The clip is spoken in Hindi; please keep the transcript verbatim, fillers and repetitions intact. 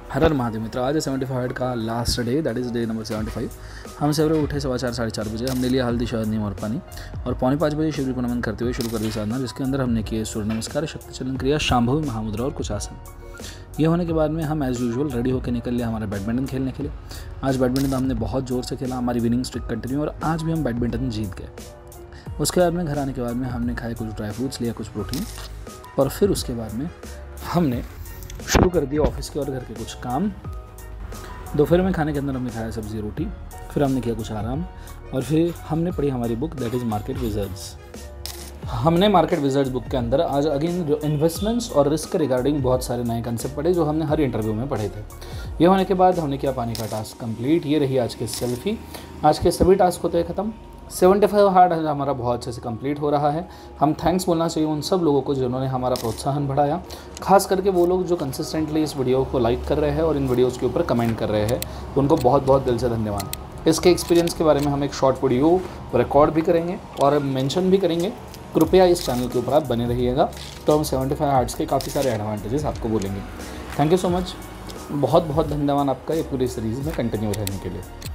हर हर महादेव मित्र, आज है सेवेंटी फाइव का last day, that is day number seventy five. हम सवेरे उठे सवा चार साढ़े चार बजे। हमने लिया हल्दी शहद नीम और पानी और पौने पाँच बजे शिवजी को नमन करते हुए शुरू कर दी साधना, जिसके अंदर हमने किए सूर्य नमस्कार, शक्ति चलन क्रिया, शांभवी महामुद्रा और कुछ आसन। ये होने के बाद में हम एज़ यूजुअल रेडी होकर निकल लिया हमारे बैडमिंटन खेलने के लिए। आज बैडमिंटन हमने बहुत ज़ोर से खेला, हमारी विनिंग स्ट्रिक कंटिन्यू और आज भी हम बैडमिंटन जीत गए। उसके बाद में घर आने के बाद में हमने खाए कुछ ड्राई फ्रूट्स, लिया कुछ प्रोटीन और फिर उसके बाद में हमने शुरू कर दिया ऑफिस के और घर के कुछ काम। दोपहर में खाने के अंदर हमने खाया सब्ज़ी रोटी, फिर हमने किया कुछ आराम और फिर हमने पढ़ी हमारी book that is market wizards. हमने मार्केट विज़र्ड्स बुक के अंदर आज अगेन जो इन्वेस्टमेंट्स और रिस्क रिगार्डिंग बहुत सारे नए कंसेप्ट पढ़े जो हमने हर इंटरव्यू में पढ़े थे। ये होने के बाद हमने किया पानी का टास्क कंप्लीट। ये रही आज की सेल्फी। आज के सभी टास्क होते हैं ख़त्म। सेवेंटी फाइव हार्ड हमारा बहुत अच्छे से कंप्लीट हो रहा है। हम थैंक्स बोलना चाहिए उन सब लोगों को जिन्होंने हमारा प्रोत्साहन बढ़ाया, खास करके वो लोग जो कंसिस्टेंटली इस वीडियो को लाइक कर रहे हैं और इन वीडियोज़ के ऊपर कमेंट कर रहे हैं, उनको बहुत बहुत दिल से धन्यवाद। इसके एक्सपीरियंस के बारे में हम एक शॉर्ट वीडियो रिकॉर्ड भी करेंगे और मेंशन भी करेंगे। कृपया इस चैनल के ऊपर आप बने रहिएगा, तो हम सेवेंटी फाइव हार्ड्स के काफ़ी सारे एडवांटेजेस आपको बोलेंगे। थैंक यू सो मच, बहुत बहुत धन्यवाद आपका ये पूरी सीरीज़ में कंटिन्यू रहने के लिए।